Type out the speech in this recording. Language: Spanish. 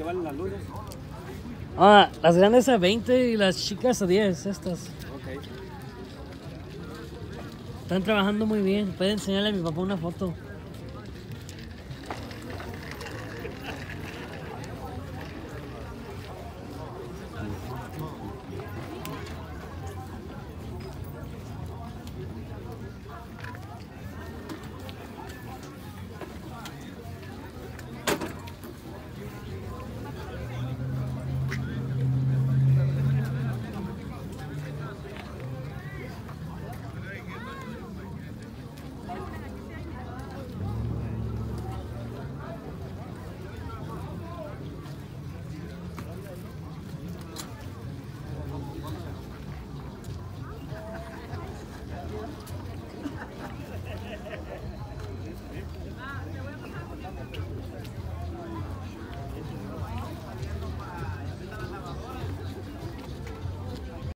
qué valen las lunas? Ah, las grandes a 20 y las chicas a 10, estas. Ok. Están trabajando muy bien. Puede enseñarle a mi papá una foto.